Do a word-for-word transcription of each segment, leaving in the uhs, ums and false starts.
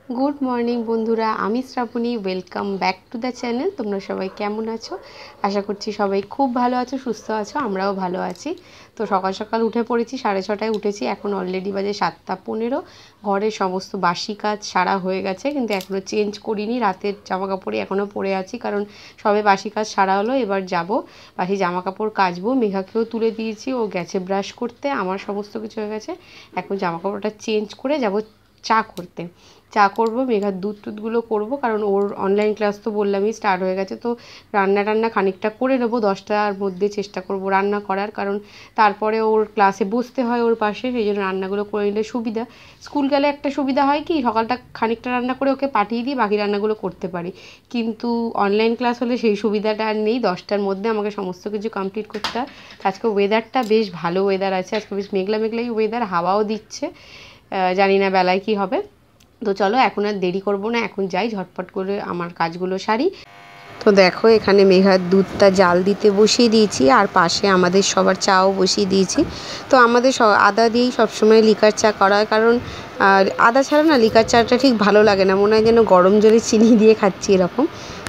Good morning বন্ধুরা, আমি Shrabani. Welcome back to the channel. তোমরা সবাই কেমন আছো? আশা করছি সবাই খুব ভালো আছো, সুস্থ আছো। আমরাও ভালো আছি। তো সকাল সকাল উঠে পড়েছি, সাড়ে ছটায় উঠেছি। এখন অলরেডি বাজে সাতটা পনেরো। ঘরের সমস্ত বাসি কাজ সারা হয়ে গেছে, কিন্তু এখনও চেঞ্জ করিনি। রাতের জামা কাপড়ই এখনও পরে আছি, কারণ সবে বাসি কাজ সারা হলো। এবার যাব বাসি জামা কাপড় কাচবো। মেঘাকেও তুলে দিয়েছি, ও গেছে ব্রাশ করতে। আমার সমস্ত কিছু হয়ে গেছে। এখন জামা কাপড়টা চেঞ্জ করে যাব চা করতে। চা করবো, মেঘার দুধ টুধগুলো করবো, কারণ ওর অনলাইন ক্লাস তো বললামই স্টার্ট হয়ে গেছে। তো রান্না টান্না খানিকটা করে নেবো, দশটার মধ্যে চেষ্টা করব রান্না করার, কারণ তারপরে ওর ক্লাসে বসতে হয় ওর পাশে। সেই জন্য রান্নাগুলো করে নিলে সুবিধা। স্কুল গেলে একটা সুবিধা হয় কি, সকালটা খানিকটা রান্না করে ওকে পাঠিয়ে দিয়ে বাকি রান্নাগুলো করতে পারি। কিন্তু অনলাইন ক্লাস হলে সেই সুবিধাটা আর নেই। দশটার মধ্যে আমাকে সমস্ত কিছু কমপ্লিট করতে হয়। আজকে ওয়েদারটা বেশ ভালো ওয়েদার আছে, আজকে বেশ মেঘলা মেঘলাই ওয়েদার, হাওয়াও দিচ্ছে। জানি না বেলায় কী হবে। তো চলো এখন আর দেরি করব না, এখন যাই ঝটপট করে আমার কাজগুলো সারি। তো দেখো, এখানে মেঘার দুধটা জাল দিতে বসিয়ে দিয়েছি, আর পাশে আমাদের সবার চাও বসিয়ে দিয়েছি। তো আমাদের সব আদা দিয়েই সবসময় লিকার চা করা হয়, কারণ আর আদা ছাড়া না লিকার চাটা ঠিক ভালো লাগে না, মনে হয় যেন গরম জলে চিনি দিয়ে খাচ্ছি এরকম।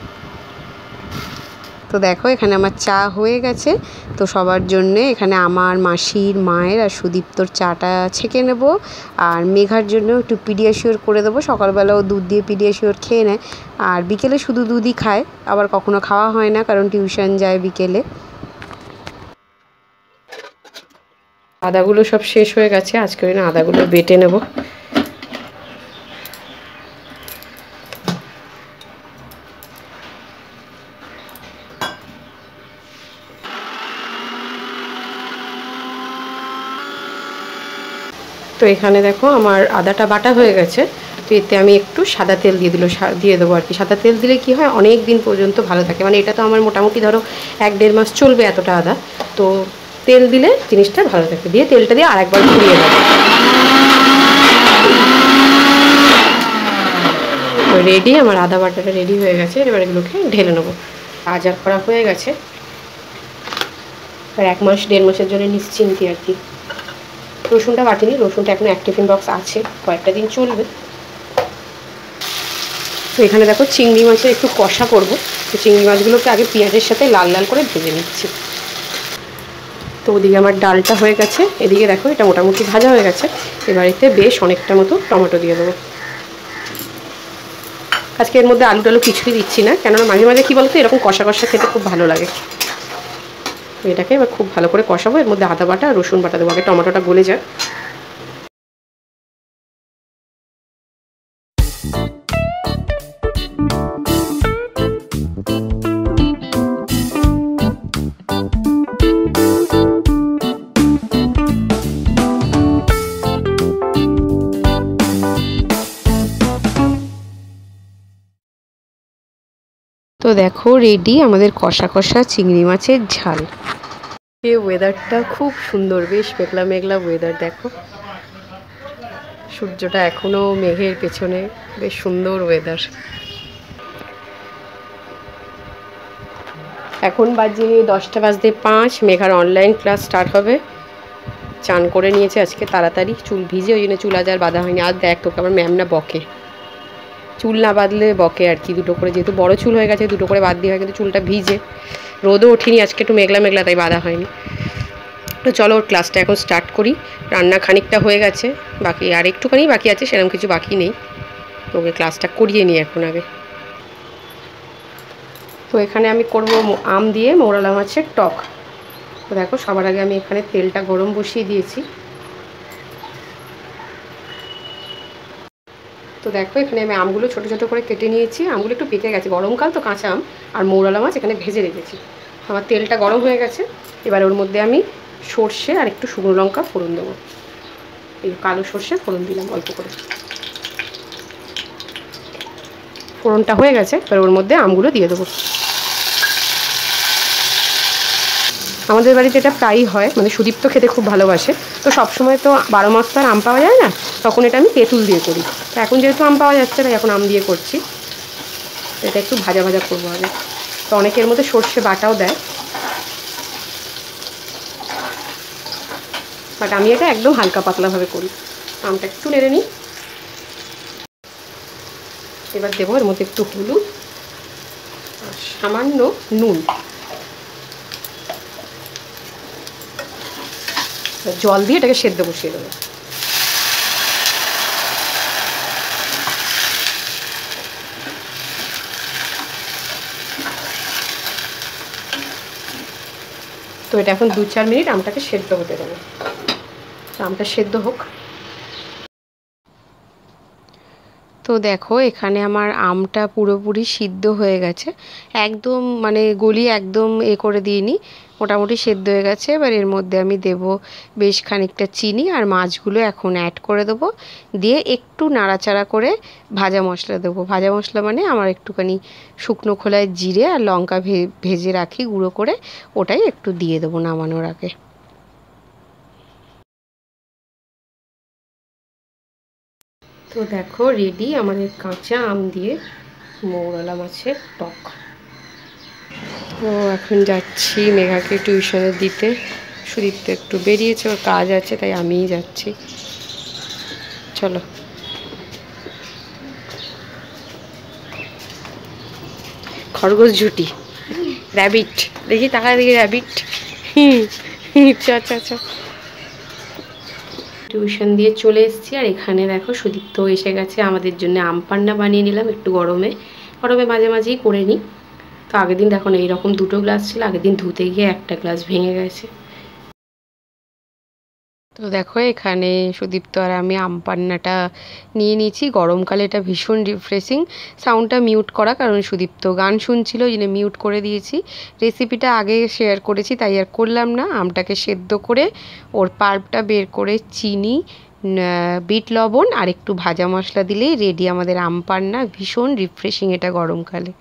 তো দেখো, এখানে আমার চা হয়ে গেছে। তো সবার জন্যে এখানে আমার, মাসির, মায়ের আর সুদীপ্তর চাটা ছেঁকে নেব। আর মেঘার জন্য একটু পিডিয়াশিওর করে দেবো। সকালবেলাও দুধ দিয়ে পিডিয়াশিওর খেয়ে নেয়, আর বিকেলে শুধু দুধই খায়। আবার কখনো খাওয়া হয় না, কারণ টিউশন যায় বিকেলে। আদাগুলো সব শেষ হয়ে গেছে, আজকে ওই না আদাগুলো বেটে নেব। তো এখানে দেখো আমার আদাটা বাটা হয়ে গেছে। তো এতে আমি একটু সাদা তেল দিয়ে দিল দিয়ে দেবো আর কি। সাদা তেল দিলে কি হয়, অনেক দিন পর্যন্ত ভালো থাকে। মানে এটা তো আমার মোটামুটি ধরো এক দেড় মাস চলবে এতটা আদা। তো তেল দিলে জিনিসটা ভালো থাকে। দিয়ে তেলটা দিয়ে আরেকবার ঘুরিয়ে দেবো। তো রেডি, আমার আদা বাটাটা রেডি হয়ে গেছে। এবার এগুলোকে ঢেলে নেবো। আচার করা হয়ে গেছে, আর এক মাস দেড় মাসের জন্য নিশ্চিন্তি আর কি। রসুনটা বাটিনি, রসুনটা এখন এক টিফিন বক্স আছে, কয়েকটা দিন চলবে। তো এখানে দেখো চিংড়ি মাছের একটু কষা করব। তো চিংড়ি মাছগুলোকে আগে পেঁয়াজের সাথে লাল লাল করে ভেজে নিচ্ছি। তো ওদিকে আমার ডালটা হয়ে গেছে, এদিকে দেখো এটা মোটামুটি ভাজা হয়ে গেছে। এবার এতে বেশ অনেকটা মতো টমেটো দিয়ে দেবো। আজকে এর মধ্যে আলু টালু কিছুই দিচ্ছি না, কেননা মাঝে মাঝে কী বলতো এরকম কষা কষা খেতে খুব ভালো লাগে। তো এটাকে এবার খুব ভালো করে কষাবো। এর মধ্যে আদা বাটা রসুন বাটা দেবো, আগে টমেটোটা গলে যায়। তো দেখো রেডি আমাদের কষা কষা চিংড়ি মাছের ঝাল। এই ওয়েদারটা খুব সুন্দর, বেশ মেঘলা মেঘলা ওয়েদার। দেখো সূর্যটা এখনো মেঘের পেছনে, বেশ সুন্দর ওয়েদার। এখন বাজে দশটা বাজতে পাঁচ। মেঘার অনলাইন ক্লাস স্টার্ট হবে। চান করে নিয়েছে আজকে তাড়াতাড়ি, চুল ভিজে, ওই জন্য চুল আজ আর বাঁধা হয়নি। আর দেখ তোকে আমার ম্যাম না বকে, চুল না বাঁধলে বকে আর কি। দুটো করে, যেহেতু বড় চুল হয়ে গেছে দুটো করে বাদ দিয়ে হয়, কিন্তু চুলটা ভিজে, রোদও ওঠেনি আজকে, একটু মেঘলা মেঘলা, তাই বাঁধা হয়নি। তো চলো ওর ক্লাসটা এখন স্টার্ট করি। রান্না খানিকটা হয়ে গেছে, বাকি আর একটুখানি বাকি আছে, সেরকম কিছু বাকি নেই। তো ওকে ক্লাসটা করিয়ে নিই এখন আগে। তো এখানে আমি করব আম দিয়ে মৌরালা মাছের টক। তো দেখো সবার আগে আমি এখানে তেলটা গরম বসিয়ে দিয়েছি। তো দেখো এখানে আমি আমগুলো ছোটো ছোটো করে কেটে নিয়েছি। আমগুলো একটু পেকে গেছে, গরমকাল তো কাঁচা আম, আর মৌরালা মাছ এখানে ভেজে রেখেছি। আমার তেলটা গরম হয়ে গেছে। এবার ওর মধ্যে আমি সর্ষে আর একটু শুকনো লঙ্কা ফোড়ন দেবো। এই কালো সর্ষে ফোড়ন দিলাম অল্প করে। ফোড়নটা হয়ে গেছে, এবার ওর মধ্যে আমগুলো দিয়ে দেবো। আমাদের বাড়িতে এটা প্রায়ই হয়, মানে সুদীপ্ত খেতে খুব ভালোবাসে। তো সবসময় তো বারো মাস তো আর আম পাওয়া যায় না, তখন এটা আমি তেঁতুল দিয়ে করি। তো এখন যেহেতু আম পাওয়া যাচ্ছে, তাই এখন আম দিয়ে করছি। এটা একটু ভাজা ভাজা করবো আগে। তো অনেকের মধ্যে সর্ষে বাটাও দেয়, বাট আমি এটা একদম হালকা পাতলাভাবে করি। আমটা একটু নেড়ে নিই। এবার দেবো এর মধ্যে একটু হলুদ আর সামান্য নুন, জল দিয়ে এটাকে সেদ্ধ বসিয়ে দেবো। তো এটা এখন দু চার মিনিট আমটাকে সেদ্ধ হতে দেবো, আমটা সেদ্ধ হোক। তো দেখো এখানে আমার আমটা পুরোপুরি সিদ্ধ হয়ে গেছে, একদম মানে গলিয়ে একদম এ করে দিইনি, মোটামুটি সেদ্ধ হয়ে গেছে। এবার এর মধ্যে আমি দেব বেশ খানিকটা চিনি আর মাছগুলো এখন অ্যাড করে দেবো, দিয়ে একটু নাড়াচাড়া করে ভাজা মশলা দেবো। ভাজা মশলা মানে আমার একটুখানি শুকনো খোলায় জিরে আর লঙ্কা ভেজে রাখি গুঁড়ো করে, ওটাই একটু দিয়ে দেবো নামানোর আগে। তো দেখো রেডি আমাদের কাঁচা আম দিয়ে মৌরলা মাছের টক। তো এখন যাচ্ছি মেঘাকে টিউশনে দিতে, সুদীপ্ত একটু বেরিয়েছে, ওর কাজ আছে তাই আমিই যাচ্ছি। চলো। খরগোশ ঝুটি, র্যাবিট, দেখি তাকায় দেখি র্যাবিট। হুম আচ্ছা আচ্ছা আচ্ছা। টিউশন দিয়ে চলে এসেছি আর এখানে দেখো সুদীপ্ত এসে গেছে, আমাদের জন্য আম পান্না বানিয়ে নিলাম একটু গরমে, গরমে মাঝে মাঝেই করে নিই। তো আগের দিন দেখো না এইরকম দুটো গ্লাস ছিল, আগের দিন ধুতে গিয়ে একটা গ্লাস ভেঙে গেছে। তো দেখো এখানে সুদীপ্ত আর আমি আম পান্নাটা নিয়ে নিয়েছি, গরমকালে এটা ভীষণ রিফ্রেশিং। সাউন্ডটা মিউট করা, কারণ সুদীপ্ত গান শুনছিল ওই জন্য মিউট করে দিয়েছি। রেসিপিটা আগে শেয়ার করেছি তাই আর করলাম না। আমটাকে সেদ্ধ করে ওর পাল্পটা বের করে চিনি, বিট লবণ আর একটু ভাজা মশলা দিলেই রেডি আমাদের আম পান্না, ভীষণ রিফ্রেশিং এটা গরমকালে।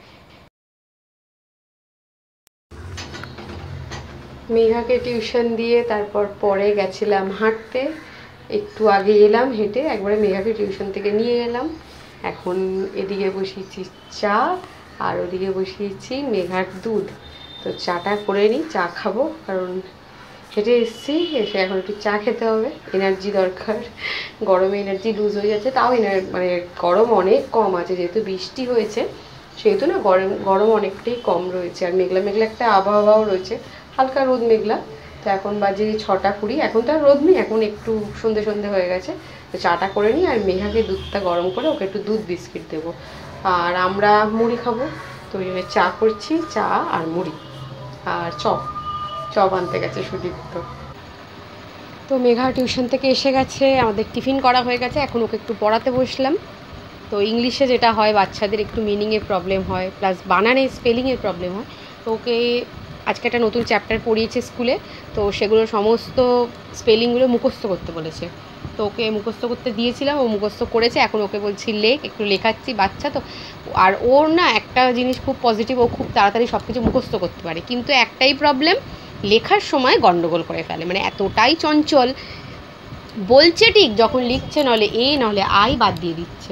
মেঘাকে টিউশন দিয়ে তারপর পরে গেছিলাম হাঁটতে, একটু আগে এলাম হেঁটে, একবারে মেঘাকে টিউশন থেকে নিয়ে এলাম। এখন এদিকে বসিয়েছি চা আর ওদিকে বসিয়েছি মেঘার দুধ। তো চাটা করে নিই, চা খাবো, কারণ হেঁটে এসেছি, এসে এখন একটু চা খেতে হবে, এনার্জি দরকার, গরমে এনার্জি লুজ হয়ে যাচ্ছে। তাও মানে গরম অনেক কম আছে, যেহেতু বৃষ্টি হয়েছে সেহেতু না গরম গরম অনেকটাই কম রয়েছে, আর মেঘলা মেঘলা একটা আবহাওয়াও রয়েছে, হালকা রোদ মেঘলা। তো এখন বাজে ছটা কুড়ি, এখন তো আর রোদ নেই, এখন একটু সন্ধে সন্ধে হয়ে গেছে। তো চাটা করে নিই আর মেঘাকে দুধটা গরম করে ওকে একটু দুধ বিস্কিট দেবো, আর আমরা মুড়ি খাবো। তো ওই জন্য চা করছি, চা আর মুড়ি আর চপ, চপ আনতে গেছে সুদীপ্ত। তো মেঘা টিউশন থেকে এসে গেছে, আমাদের টিফিন করা হয়ে গেছে, এখন ওকে একটু পড়াতে বসলাম। তো ইংলিশে যেটা হয় বাচ্চাদের একটু মিনিংয়ের প্রবলেম হয়, প্লাস বানানে স্পেলিংয়ের প্রবলেম হয়। তো ওকে আজকে একটা নতুন চ্যাপ্টার পড়িয়েছে স্কুলে, তো সেগুলো সমস্ত স্পেলিংগুলো মুখস্থ করতে বলেছে। তো ওকে মুখস্থ করতে দিয়েছিলাম, ও মুখস্থ করেছে, এখন ওকে বলছি লেখ, একটু লেখাচ্ছি, বাচ্চা তো। আর ওর না একটা জিনিস খুব পজিটিভ, ও খুব তাড়াতাড়ি সব কিছু মুখস্থ করতে পারে, কিন্তু একটাই প্রবলেম, লেখার সময় গন্ডগোল করে ফেলে, মানে এতটাই চঞ্চল, বলছে ঠিক, যখন লিখছে নাহলে এ নাহলে আই বাদ দিয়ে দিচ্ছে,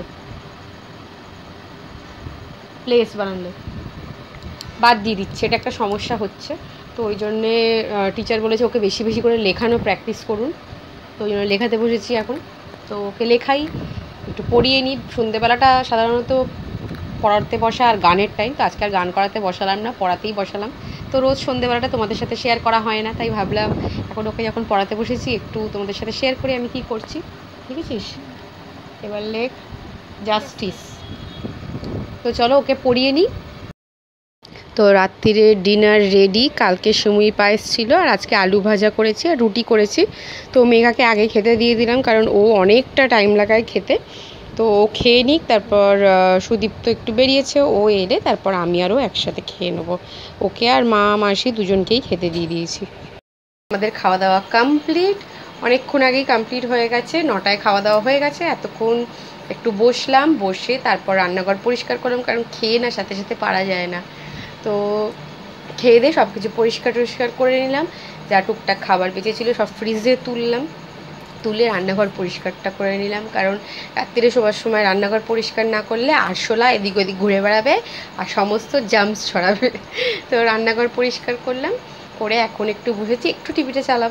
প্লেস বানালে বাদ দিয়ে দিচ্ছে, এটা একটা সমস্যা হচ্ছে। তো ওই জন্যে টিচার বলেছে ওকে বেশি বেশি করে লেখানো প্র্যাকটিস করুন, তো ওই জন্য লেখাতে বসেছি এখন। তো ওকে লেখাই, একটু পড়িয়ে নিই। সন্ধেবেলাটা সাধারণত পড়াতে বসা আর গানের টাইম, তো আজকে আর গান করাতে বসালাম না, পড়াতেই বসালাম। তো রোজ সন্ধেবেলাটা তোমাদের সাথে শেয়ার করা হয় না, তাই ভাবলাম এখন ওকে যখন পড়াতে বসেছি একটু তোমাদের সাথে শেয়ার করি আমি কী করছি। ঠিক আছে, এবার লেখ জাস্টিস। তো চলো ওকে পড়িয়ে নিই। তো রাত্রিরে ডিনার রেডি, কালকে সিমুই পায়েস ছিল আর আজকে আলু ভাজা করেছি আর রুটি করেছি। তো মেঘাকে আগে খেতে দিয়ে দিলাম, কারণ ও অনেকটা টাইম লাগায় খেতে। তো ও খেয়ে নিক, তারপর সুদীপ্ত একটু বেরিয়েছে, ও এলে তারপর আমি আরও একসাথে খেয়ে নেবো। ওকে আর মা মাসি দুজনকেই খেতে দিয়ে দিয়েছি। আমাদের খাওয়া দাওয়া কমপ্লিট, অনেকক্ষণ আগেই কমপ্লিট হয়ে গেছে, নটায় খাওয়া দাওয়া হয়ে গেছে। এতক্ষণ একটু বসলাম, বসে তারপর রান্নাঘর পরিষ্কার করলাম, কারণ খেয়ে না সাথে সাথে পারা যায় না। তো খেয়ে দিয়ে সব কিছু পরিষ্কার টরিষ্কার করে নিলাম, যা টুকটাক খাবার বেঁচেছিলো সব ফ্রিজে তুললাম, তুলে রান্নাঘর পরিষ্কারটা করে নিলাম, কারণ রাত্রিরে শোবার সময় রান্নাঘর পরিষ্কার না করলে আরশোলা এদিক ওদিক ঘুরে বেড়াবে আর সমস্ত জার্মস ছড়াবে। তো রান্নাঘর পরিষ্কার করলাম, করে এখন একটু বসেছি, একটু টিভিটা চালাবো,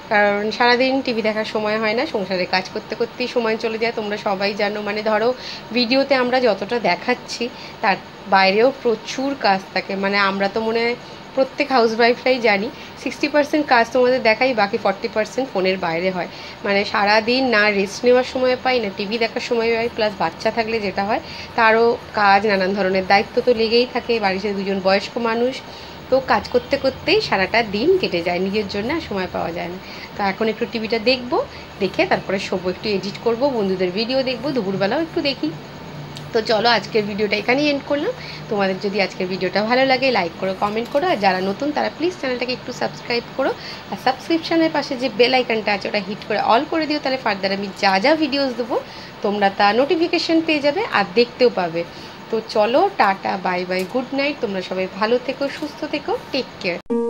কারণ সারাদিন টিভি দেখার সময় হয় না, সংসারে কাজ করতে করতেই সময় চলে যায়, তোমরা সবাই জানো। মানে ধরো ভিডিওতে আমরা যতটা দেখাচ্ছি তার বাইরেও প্রচুর কাজ থাকে। মানে আমরা তো মনে হয় প্রত্যেক হাউসওয়াইফরাই জানি সিক্সটি পার্সেন্ট কাজ তোমাদের দেখাই, বাকি ফর্টি পার্সেন্ট ফোনের বাইরে হয়। মানে সারাদিন না রেস্ট নেওয়ার সময় পাই, না টিভি দেখার সময় পাই, প্লাস বাচ্চা থাকলে যেটা হয় তারও কাজ, নানান ধরনের দায়িত্ব তো লেগেই থাকে। বাড়িতে দুজন বয়স্ক মানুষ, তো কাজ করতে করতেই সারাটা দিন কেটে যায়, নিজের জন্য আর সময় পাওয়া যায় না। তো এখন একটু টিভিটা দেখবো, দেখে তারপরে শোবো, একটু এডিট করব, বন্ধুদের ভিডিও দেখবো, দুপুরবেলাও একটু দেখি। তো চলো আজকের ভিডিওটা এখানেই এন্ড করলাম। তোমাদের যদি আজকের ভিডিওটা ভালো লাগে লাইক করো, কমেন্ট করো, আর যারা নতুন তারা প্লিজ চ্যানেলটাকে একটু সাবস্ক্রাইব করো, আর সাবস্ক্রিপশানের পাশে যে বেল আইকনটা আছে ওটা হিট করে অল করে দিও, তাহলে ফার্দার আমি যা যা ভিডিওস দেবো তোমরা তা নোটিফিকেশান পেয়ে যাবে আর দেখতেও পাবে। তো চলো টাটা, বাই বাই, গুড নাইট, তোমরা সবাই ভালো থেকো, সুস্থ থেকো, টেক কেয়ার।